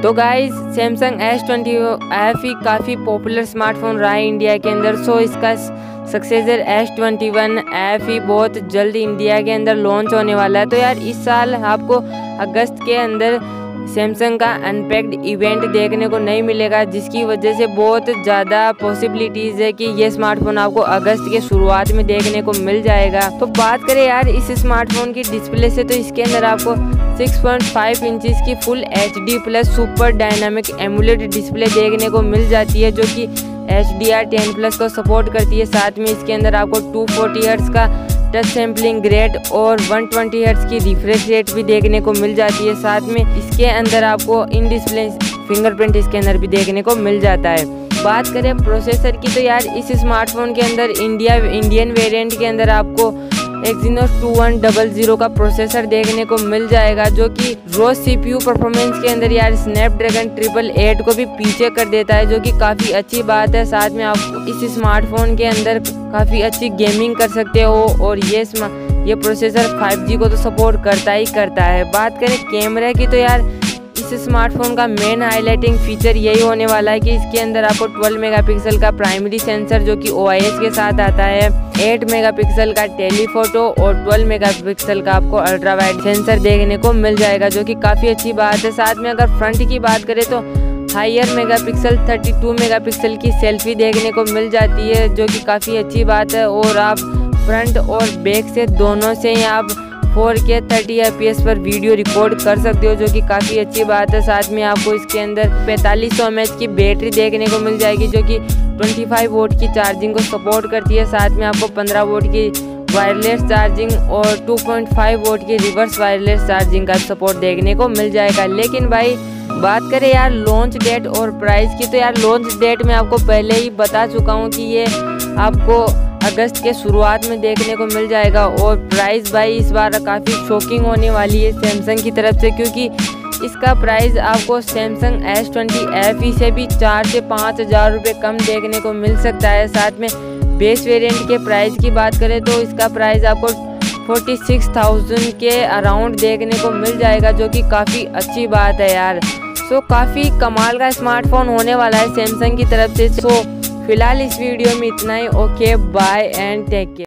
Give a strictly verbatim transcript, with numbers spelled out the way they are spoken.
तो guys Samsung S twenty F ही काफ़ी पॉपुलर स्मार्टफोन रहा है इंडिया के अंदर। सो इसका successor S twenty one F ही बहुत जल्द इंडिया के अंदर लॉन्च होने वाला है। तो यार इस साल आपको अगस्त के अंदर सैमसंग का अनपैक्ड इवेंट देखने को नहीं मिलेगा, जिसकी वजह से बहुत ज़्यादा पॉसिबिलिटीज़ है कि ये स्मार्टफोन आपको अगस्त के शुरुआत में देखने को मिल जाएगा। तो बात करें यार इस स्मार्टफोन की डिस्प्ले से, तो इसके अंदर आपको सिक्स पॉइंट फाइव इंचेस की full H D plus super dynamic AMOLED display देखने को मिल जाती है, जो कि H D R ten plus को सपोर्ट करती है। साथ में इसके अंदर आपको टू फोर्टी हर्ट्ज का टच सैम्पलिंग रेट और वन ट्वेंटी हर्ट्ज की रिफ्रेश रेट भी देखने को मिल जाती है। साथ में इसके अंदर आपको इन डिस्प्ले फिंगरप्रिंट इसके अंदर भी देखने को मिल जाता है। बात करें प्रोसेसर की, तो यार इस स्मार्टफोन के अंदर इंडिया इंडियन वेरिएंट के अंदर आपको Exynos two one double zero का प्रोसेसर देखने को मिल जाएगा, जो कि रो सीपीयू परफॉर्मेंस के अंदर यार स्नैपड्रैगन ट्रिपल एट को भी पीछे कर देता है, जो कि काफ़ी अच्छी बात है। साथ में आप इस स्मार्टफोन के अंदर काफ़ी अच्छी गेमिंग कर सकते हो और ये ये प्रोसेसर फाइव जी को तो सपोर्ट करता ही करता है। बात करें कैमरा की, तो यार इस स्मार्टफोन का मेन हाईलाइटिंग फीचर यही होने वाला है कि इसके अंदर आपको ट्वेल्व मेगापिक्सल का प्राइमरी सेंसर जो कि ओ आई एस के साथ आता है, एट मेगापिक्सल का टेलीफोटो और ट्वेल्व मेगापिक्सल का आपको अल्ट्रा वाइड सेंसर देखने को मिल जाएगा, जो कि काफ़ी अच्छी बात है। साथ में अगर फ्रंट की बात करें तो higher megapixel thirty two megapixel की सेल्फी देखने को मिल जाती है, जो कि काफ़ी अच्छी बात है। और आप फ्रंट और बैक से दोनों से ही आप four K thirty F P S पर वीडियो रिकॉर्ड कर सकते हो, जो कि काफ़ी अच्छी बात है। साथ में आपको इसके अंदर पैंतालीस सौ एम एच की बैटरी देखने को मिल जाएगी, जो कि पच्चीस वोट की चार्जिंग को सपोर्ट करती है। साथ में आपको पंद्रह वोट की वायरलेस चार्जिंग और टू पॉइंट फाइव वोट की रिवर्स वायरलेस चार्जिंग का सपोर्ट देखने को मिल जाएगा। लेकिन भाई बात करें यार लॉन्च डेट और प्राइस की, तो यार लॉन्च डेट मैं आपको पहले ही बता चुका हूँ कि ये आपको अगस्त के शुरुआत में देखने को मिल जाएगा। और प्राइस भाई इस बार काफ़ी शॉकिंग होने वाली है सैमसंग की तरफ से, क्योंकि इसका प्राइस आपको Samsung S twenty F E से भी चार से पाँच हज़ार रुपये कम देखने को मिल सकता है। साथ में बेस वेरिएंट के प्राइस की बात करें तो इसका प्राइस आपको फोर्टी सिक्स थाउजेंड के अराउंड देखने को मिल जाएगा, जो कि काफ़ी अच्छी बात है यार। सो काफ़ी कमाल का स्मार्टफोन होने वाला है सैमसंग की तरफ से। सो फिलहाल इस वीडियो में इतना ही। Okay bye and take care.